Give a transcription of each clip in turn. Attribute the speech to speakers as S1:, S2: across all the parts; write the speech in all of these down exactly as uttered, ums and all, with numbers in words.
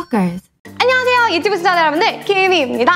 S1: Stalkers.
S2: 안녕하세요, 유튜브 시청자 여러분들, 김희입니다.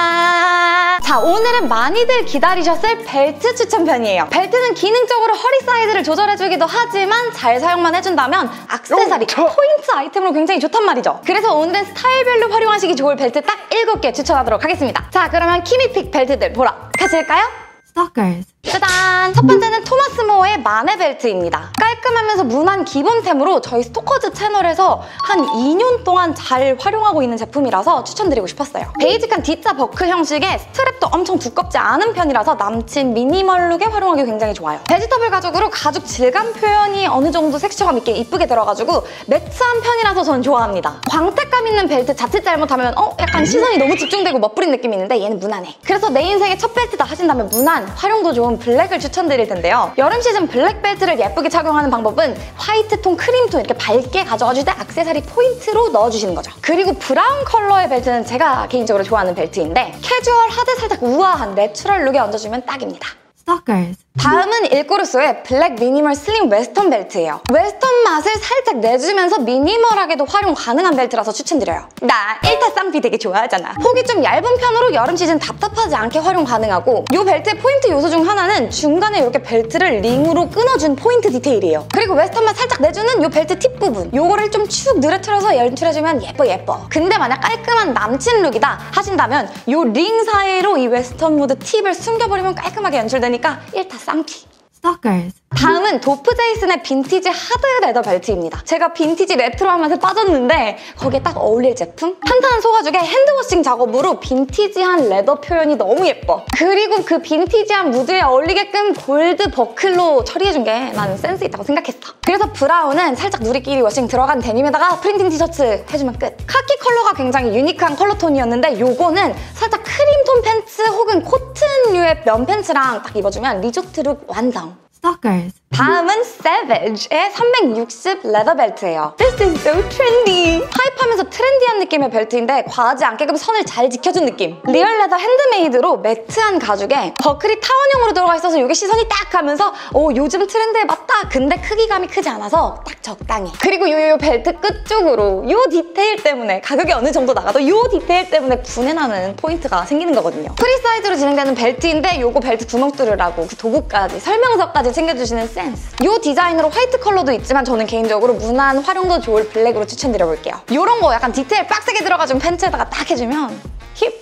S2: 자, 오늘은 많이들 기다리셨을 벨트 추천편이에요. 벨트는 기능적으로 허리 사이즈를 조절해주기도 하지만 잘 사용만 해준다면 액세서리, 포인트 아이템으로 굉장히 좋단 말이죠. 그래서 오늘은 스타일별로 활용하시기 좋을 벨트 딱 일곱 개 추천하도록 하겠습니다. 자, 그러면 키미픽 벨트들 보러 가실까요?
S1: Stalkers.
S2: 짜잔! 첫 번째는 토마스 모어의 마네 벨트입니다. 깔끔하면서 무난 기본템으로 저희 스토커즈 채널에서 한 이 년 동안 잘 활용하고 있는 제품이라서 추천드리고 싶었어요. 베이직한 D자 버클 형식의 스트랩도 엄청 두껍지 않은 편이라서 남친 미니멀 룩에 활용하기 굉장히 좋아요. 베지터블 가죽으로 가죽 질감 표현이 어느 정도 섹시감 있게 이쁘게 들어가지고 매트한 편이라서 저는 좋아합니다. 광택감 있는 벨트 자칫 잘못하면 어? 약간 시선이 너무 집중되고 멋부린 느낌이 있는데 얘는 무난해. 그래서 내 인생의 첫 벨트다 하신다면 무난, 활용도 좋은 블랙을 추천드릴 텐데요. 여름 시즌 블랙 벨트를 예쁘게 착용하는 방법은 화이트 톤, 크림 톤 이렇게 밝게 가져가줄 때 액세서리 포인트로 넣어주시는 거죠. 그리고 브라운 컬러의 벨트는 제가 개인적으로 좋아하는 벨트인데 캐주얼하되 살짝 우아한 내추럴 룩에 얹어주면 딱입니다.
S1: Stalkers.
S2: 다음은 일꼬르소의 블랙 미니멀 슬림 웨스턴 벨트예요. 웨스턴 맛을 살짝 내주면서 미니멀하게도 활용 가능한 벨트라서 추천드려요. 나 일타 쌍피 되게 좋아하잖아. 폭이 좀 얇은 편으로 여름 시즌 답답하지 않게 활용 가능하고 이 벨트의 포인트 요소 중 하나는 중간에 이렇게 벨트를 링으로 끊어준 포인트 디테일이에요. 그리고 웨스턴 맛 살짝 내주는 이 벨트 팁 부분, 요거를 좀 축 늘어뜨려서 연출해주면 예뻐 예뻐. 근데 만약 깔끔한 남친 룩이다 하신다면 이 링 사이로 이 웨스턴 무드 팁을 숨겨버리면 깔끔하게 연출되니까 일타 쌍피.
S1: Stalkers.
S2: 다음은 도프 제이슨의 빈티지 하드 레더 벨트입니다. 제가 빈티지 레트로한 맛에 빠졌는데 거기에 딱 어울릴 제품? 탄탄한 소가죽에 핸드워싱 작업으로 빈티지한 레더 표현이 너무 예뻐. 그리고 그 빈티지한 무드에 어울리게끔 골드 버클로 처리해준 게 나는 센스 있다고 생각했어. 그래서 브라운은 살짝 누리끼리 워싱 들어간 데님에다가 프린팅 티셔츠 해주면 끝. 카키 컬러가 굉장히 유니크한 컬러톤이었는데 요거는 살짝 크림톤 팬츠 혹은 코튼류의 면 팬츠랑 딱 입어주면 리조트 룩 완성.
S1: Stalkers.
S2: 다음은 Savage의 삼백육십 레더 벨트예요. This is so trendy! 하이프하면서 트렌디한 느낌의 벨트인데 과하지 않게끔 선을 잘 지켜준 느낌. 리얼 레더 핸드메이드로 매트한 가죽에 버클이 타원형으로 들어가 있어서 이게 시선이 딱 가면서 오 요즘 트렌드에 맞다! 근데 크기감이 크지 않아서 딱 적당해. 그리고 요, 요 벨트 끝 쪽으로 요 디테일 때문에 가격이 어느 정도 나가도 요 디테일 때문에 분해나는 포인트가 생기는 거거든요. 프리 사이즈로 진행되는 벨트인데 요거 벨트 구멍 뚫으라고 그 도구까지 설명서까지 챙겨주시는 센스. 이 디자인으로 화이트 컬러도 있지만 저는 개인적으로 무난 활용도 좋을 블랙으로 추천드려볼게요. 이런 거 약간 디테일 빡세게 들어가준 팬츠에다가 딱 해주면 힙!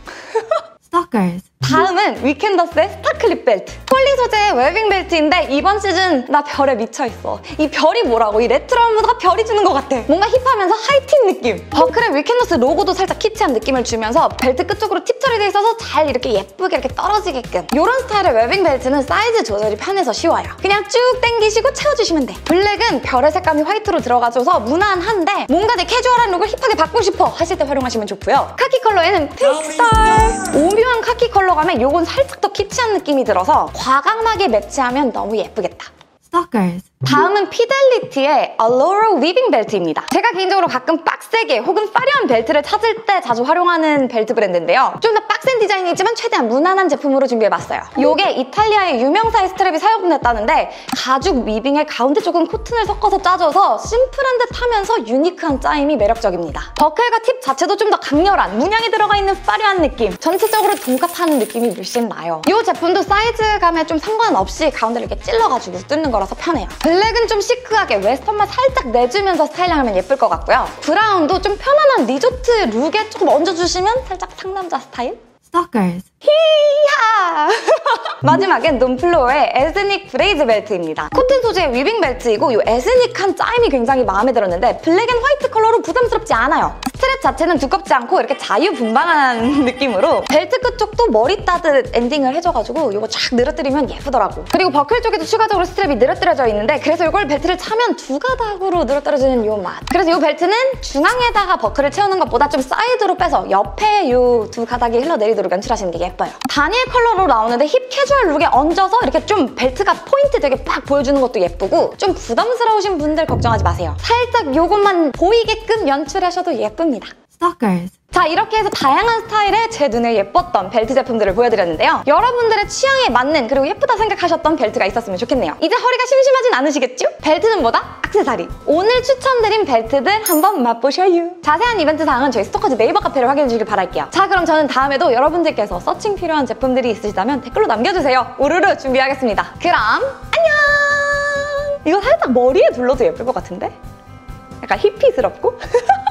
S1: Stalkers.
S2: 다음은 위켄더스의 스타클립 벨트. 폴리 소재의 웨빙 벨트인데 이번 시즌 나 별에 미쳐있어. 이 별이 뭐라고? 이 레트로한 무드가 별이 주는 것 같아. 뭔가 힙하면서 하이틴 느낌. 버클의 위켄더스 로고도 살짝 키치한 느낌을 주면서 벨트 끝쪽으로 팁 처리돼 있어서 잘 이렇게 예쁘게 이렇게 떨어지게끔. 이런 스타일의 웨빙 벨트는 사이즈 조절이 편해서 쉬워요. 그냥 쭉 당기시고 채워주시면 돼. 블랙은 별의 색감이 화이트로 들어가줘서 무난한데 뭔가 내 캐주얼한 룩을 힙하게 바꾸고 싶어 하실 때 활용하시면 좋고요. 카키 컬러에는 핑크스타일. 오묘한 카키 컬러감에 요건 살짝 더 키치한 느낌이 들어서 과감하게 매치하면 너무 예쁘겠다.
S1: Stalkers.
S2: 다음은 피델리티의 알로라 위빙 벨트입니다. 제가 개인적으로 가끔 빡세게 혹은 화려한 벨트를 찾을 때 자주 활용하는 벨트 브랜드인데요. 좀 더 빡센 디자인이지만 최대한 무난한 제품으로 준비해봤어요. 요게 이탈리아의 유명사의 스트랩이 사용됐다는데 가죽 위빙에 가운데 쪽은 코튼을 섞어서 짜줘서 심플한 듯 하면서 유니크한 짜임이 매력적입니다. 버클과 팁 자체도 좀 더 강렬한 문양이 들어가 있는 화려한 느낌. 전체적으로 돈값하는 느낌이 물씬 나요. 이 제품도 사이즈감에 좀 상관없이 가운데를 이렇게 찔러가지고 뜯는 거라서 편해요. 블랙은 좀 시크하게 웨스턴 맛 살짝 내주면서 스타일링하면 예쁠 것 같고요. 브라운도 좀 편안한 리조트 룩에 조금 얹어주시면 살짝 상남자 스타일?
S1: Stalkers.
S2: 히하! 마지막엔 논플로어의 에스닉 브레이즈 벨트입니다. 코튼 소재의 위빙 벨트이고 이 에스닉한 짜임이 굉장히 마음에 들었는데 블랙 앤 화이트 컬러로 부담스럽지 않아요. 스트랩 자체는 두껍지 않고 이렇게 자유분방한 느낌으로 벨트 끝쪽도 머리 따듯 엔딩을 해줘가지고 이거 쫙 늘어뜨리면 예쁘더라고. 그리고 버클 쪽에도 추가적으로 스트랩이 늘어뜨려져 있는데 그래서 이걸 벨트를 차면 두 가닥으로 늘어뜨려지는 이 맛. 그래서 이 벨트는 중앙에다가 버클을 채우는 것보다 좀 사이드로 빼서 옆에 이 두 가닥이 흘러내리도록 연출하시는 게 예뻐요. 다니엘 컬러로 나오는데 힙 캐주얼 룩에 얹어서 이렇게 좀 벨트가 포인트 되게 빡 보여주는 것도 예쁘고 좀 부담스러우신 분들 걱정하지 마세요. 살짝 요것만 보이게끔 연출하셔도 예쁩니다.
S1: Stalkers.
S2: 자, 이렇게 해서 다양한 스타일의 제 눈에 예뻤던 벨트 제품들을 보여드렸는데요. 여러분들의 취향에 맞는 그리고 예쁘다 생각하셨던 벨트가 있었으면 좋겠네요. 이제 허리가 심심하진 않으시겠죠? 벨트는 뭐다? 액세서리. 오늘 추천드린 벨트들 한번 맛보셔요. 자세한 이벤트 사항은 저희 스토커즈 네이버 카페를 확인해 주길 바랄게요. 자, 그럼 저는 다음에도 여러분들께서 서칭 필요한 제품들이 있으시다면 댓글로 남겨주세요. 우르르 준비하겠습니다. 그럼 안녕! 이거 살짝 머리에 둘러도 예쁠 것 같은데? 약간 히피스럽고?